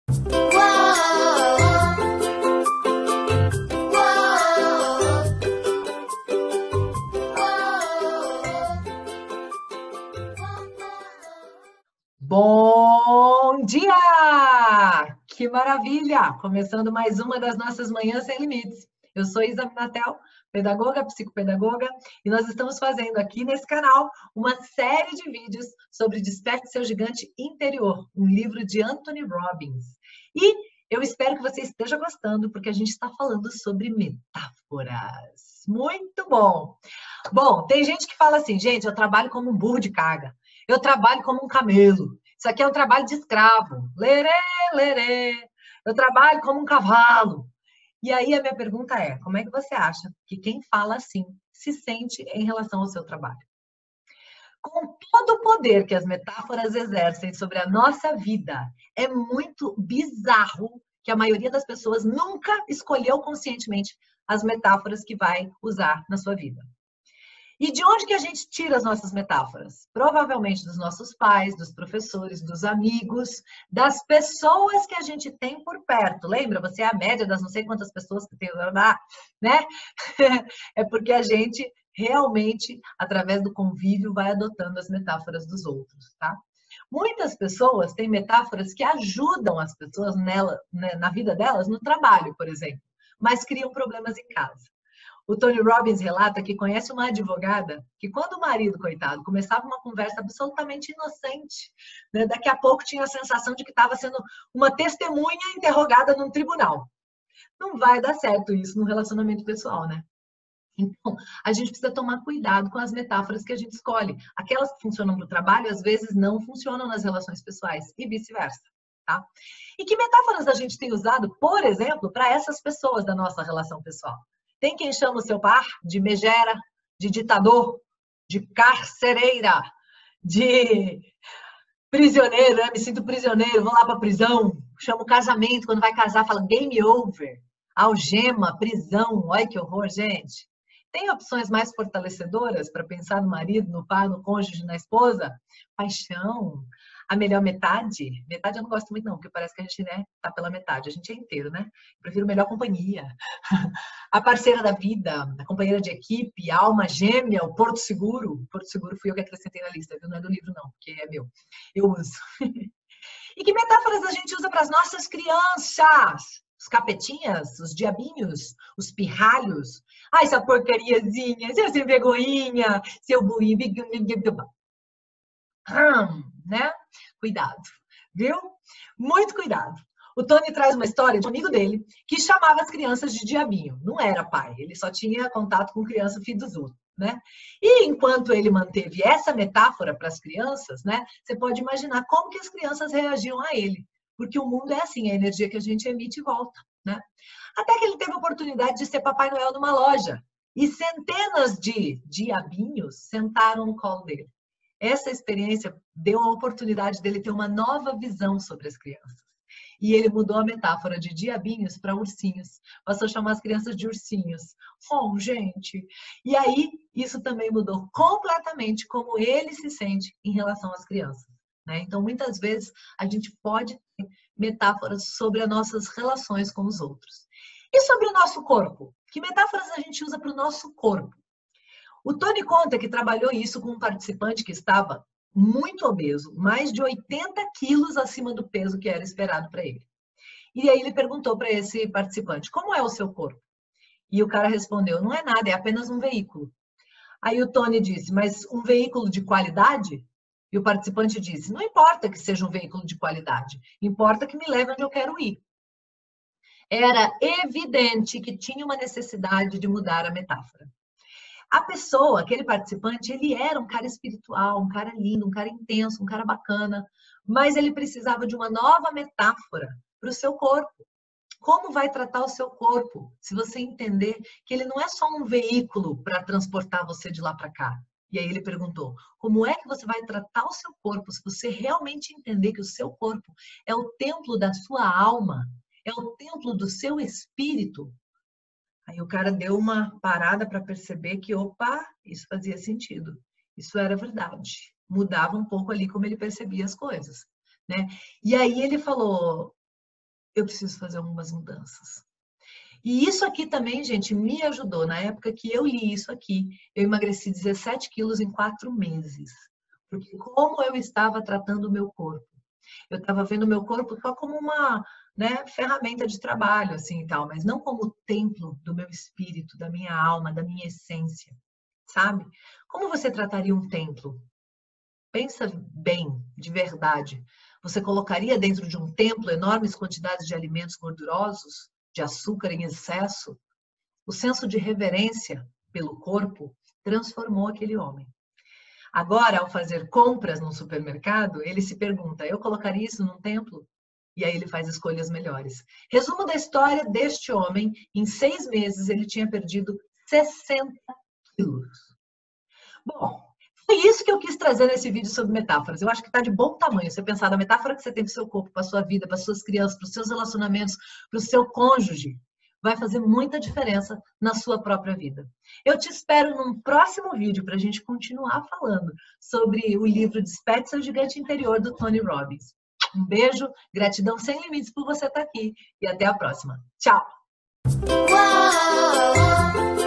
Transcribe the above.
Bom dia! Que maravilha! Começando mais uma das nossas Manhãs Sem Limites. Eu sou Isa Minatel, pedagoga, psicopedagoga, e nós estamos fazendo aqui nesse canal uma série de vídeos sobre Desperte Seu Gigante Interior, um livro de Anthony Robbins. E eu espero que você esteja gostando, porque a gente está falando sobre metáforas. Muito bom! Bom, tem gente que fala assim, gente, eu trabalho como um burro de carga, eu trabalho como um camelo, isso aqui é um trabalho de escravo, lerê, lerê, eu trabalho como um cavalo. E aí a minha pergunta é, como é que você acha que quem fala assim se sente em relação ao seu trabalho? Com todo o poder que as metáforas exercem sobre a nossa vida, é muito bizarro que a maioria das pessoas nunca escolheu conscientemente as metáforas que vai usar na sua vida. E de onde que a gente tira as nossas metáforas? Provavelmente dos nossos pais, dos professores, dos amigos, das pessoas que a gente tem por perto. Lembra? Você é a média das não sei quantas pessoas que tem lá, né? É porque a gente realmente, através do convívio, vai adotando as metáforas dos outros, tá? Muitas pessoas têm metáforas que ajudam as pessoas na vida delas, no trabalho, por exemplo, mas criam problemas em casa. O Tony Robbins relata que conhece uma advogada que, quando o marido, coitado, começava uma conversa absolutamente inocente, né, daqui a pouco tinha a sensação de que estava sendo uma testemunha interrogada num tribunal. Não vai dar certo isso no relacionamento pessoal, né? Então, a gente precisa tomar cuidado com as metáforas que a gente escolhe. Aquelas que funcionam no trabalho, às vezes, não funcionam nas relações pessoais e vice-versa. Tá? E que metáforas a gente tem usado, por exemplo, para essas pessoas da nossa relação pessoal? Tem quem chama o seu par de megera, de ditador, de carcereira, de prisioneiro, né? Me sinto prisioneiro, vou lá para a prisão. Chama o casamento, quando vai casar, fala game over, algema, prisão. Olha que horror, gente. Tem opções mais fortalecedoras para pensar no marido, no pai, no cônjuge, na esposa? Paixão, a melhor metade. Metade eu não gosto muito não, porque parece que a gente, né, tá pela metade. A gente é inteiro, né? Eu prefiro melhor companhia. A parceira da vida, a companheira de equipe, a alma gêmea, o porto seguro. O porto seguro fui eu que acrescentei na lista, viu? Não é do livro não, porque é meu. Eu uso. E que metáforas a gente usa para as nossas crianças? Os capetinhas, os diabinhos, os pirralhos. Ai, essa porcariazinha, seu sem vergonhinha, seu burrinho. Né? Cuidado, viu? Muito cuidado. O Tony traz uma história de um amigo dele que chamava as crianças de diabinho. Não era pai, ele só tinha contato com criança filho dos outros, né? E enquanto ele manteve essa metáfora para as crianças, né? Você pode imaginar como que as crianças reagiam a ele. Porque o mundo é assim, a energia que a gente emite volta, né? Até que ele teve a oportunidade de ser Papai Noel numa loja. E centenas de diabinhos sentaram no colo dele. Essa experiência deu a oportunidade dele ter uma nova visão sobre as crianças. E ele mudou a metáfora de diabinhos para ursinhos. Passou a chamar as crianças de ursinhos. Oh, gente! E aí, isso também mudou completamente como ele se sente em relação às crianças. Né? Então, muitas vezes, a gente pode ter metáforas sobre as nossas relações com os outros. E sobre o nosso corpo? Que metáforas a gente usa para o nosso corpo? O Tony conta que trabalhou isso com um participante que estava muito obeso, mais de 80 quilos acima do peso que era esperado para ele. E aí ele perguntou para esse participante, como é o seu corpo? E o cara respondeu, não é nada, é apenas um veículo. Aí o Tony disse, mas um veículo de qualidade? E o participante disse, não importa que seja um veículo de qualidade, importa que me leve onde eu quero ir. Era evidente que tinha uma necessidade de mudar a metáfora. A pessoa, aquele participante, ele era um cara espiritual, um cara lindo, um cara intenso, um cara bacana, mas ele precisava de uma nova metáfora para o seu corpo. Como vai tratar o seu corpo se você entender que ele não é só um veículo para transportar você de lá para cá? E aí ele perguntou, como é que você vai tratar o seu corpo se você realmente entender que o seu corpo é o templo da sua alma, é o templo do seu espírito? Aí o cara deu uma parada para perceber que, opa, isso fazia sentido. Isso era verdade. Mudava um pouco ali como ele percebia as coisas, né? E aí ele falou, eu preciso fazer algumas mudanças. E isso aqui também, gente, me ajudou. Na época que eu li isso aqui, eu emagreci 17 quilos em 4 meses. Porque como eu estava tratando o meu corpo? Eu estava vendo o meu corpo só como uma, né, ferramenta de trabalho, assim, e tal, mas não como o templo do meu espírito, da minha alma, da minha essência, sabe? Como você trataria um templo? Pensa bem, de verdade. Você colocaria dentro de um templo enormes quantidades de alimentos gordurosos, de açúcar em excesso? O senso de reverência pelo corpo transformou aquele homem. Agora, ao fazer compras no supermercado, ele se pergunta: eu colocaria isso num templo? E aí ele faz escolhas melhores. Resumo da história deste homem: em 6 meses ele tinha perdido 60 quilos. Bom, foi isso que eu quis trazer nesse vídeo sobre metáforas. Eu acho que está de bom tamanho você pensar na metáfora que você tem para o seu corpo, para a sua vida, para as suas crianças, para os seus relacionamentos, para o seu cônjuge. Vai fazer muita diferença na sua própria vida. Eu te espero num próximo vídeo para a gente continuar falando sobre o livro Desperte Seu Gigante Interior, do Tony Robbins. Um beijo, gratidão sem limites por você estar aqui e até a próxima. Tchau!